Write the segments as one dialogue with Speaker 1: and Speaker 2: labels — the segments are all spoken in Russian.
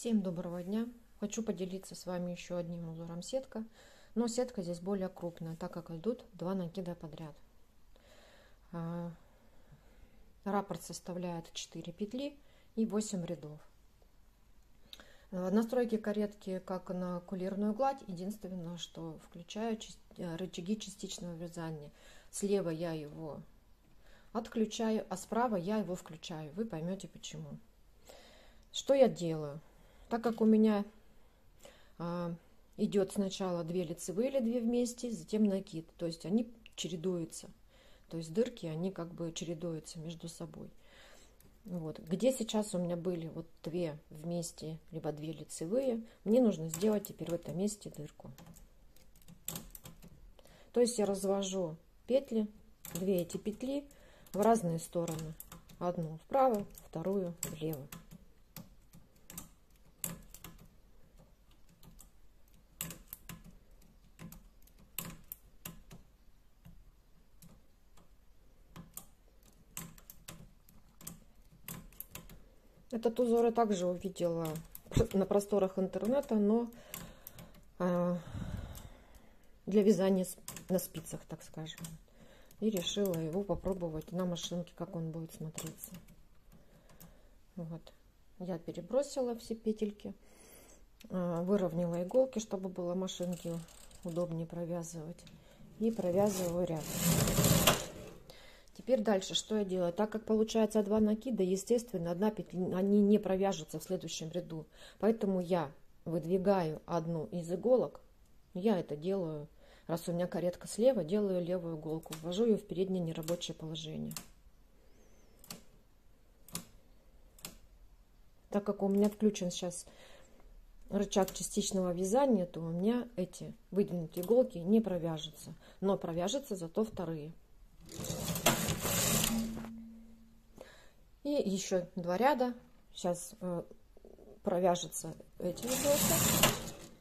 Speaker 1: Всем доброго дня! Хочу поделиться с вами еще одним узором сетка, но сетка здесь более крупная, так как идут два накида подряд. Раппорт составляет 4 петли и 8 рядов. Настройки каретки как на кулирную гладь, единственное, что включаю рычаги частичного вязания. Слева я его отключаю, а справа я его включаю. Вы поймете почему. Что я делаю? Так как у меня идет сначала 2 лицевые или 2 вместе, затем накид, то есть они чередуются, то есть дырки, они как бы чередуются между собой. Вот. Где сейчас у меня были вот 2 вместе, либо 2 лицевые, мне нужно сделать теперь в этом месте дырку. То есть я развожу петли, 2 эти петли в разные стороны. Одну вправо, вторую влево. Этот узор я также увидела на просторах интернета, но для вязания на спицах, так скажем. И решила его попробовать на машинке, как он будет смотреться. Вот. Я перебросила все петельки, выровняла иголки, чтобы было машинке удобнее провязывать. И провязываю ряд. Теперь дальше что я делаю? Так как получается 2 накида, естественно, одна петля, они не провяжутся в следующем ряду. Поэтому я выдвигаю одну из иголок. Я это делаю, раз у меня каретка слева, делаю левую иголку, ввожу ее в переднее нерабочее положение. Так как у меня включен сейчас рычаг частичного вязания, то у меня эти выдвинутые иголки не провяжутся, но провяжутся зато вторые. И еще 2 ряда. Сейчас провяжутся эти иголки.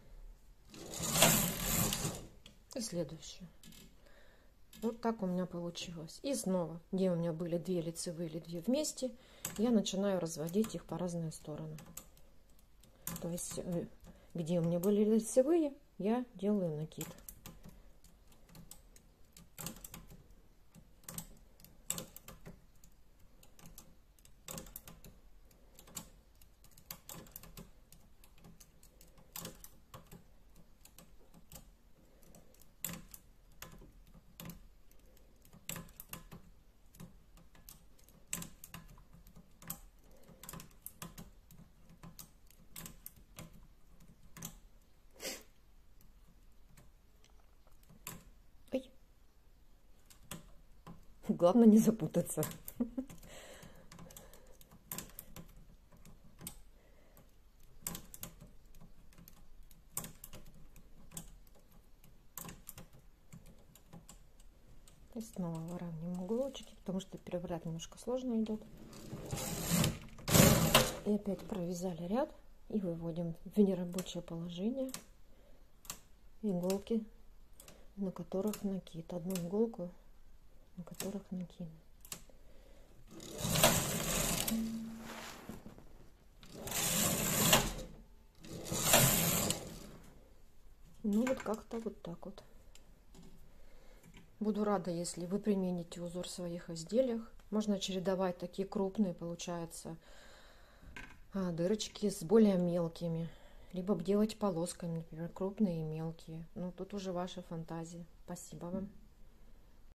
Speaker 1: И следующие. Вот так у меня получилось. И снова, где у меня были 2 лицевые или 2 вместе, я начинаю разводить их по разные стороны. То есть, где у меня были лицевые, я делаю накид. Главное не запутаться. И снова выравниваем уголочки, потому что переворот немножко сложно идет. И опять провязали ряд и выводим в нерабочее положение иголки, на которых накид. Одну иголку, на которых накид. Ну вот как-то вот так вот. Буду рада, если вы примените узор в своих изделиях. Можно чередовать такие крупные, получается, дырочки с более мелкими. Либо делать полосками, например, крупные и мелкие. Ну, тут уже ваша фантазия. Спасибо вам.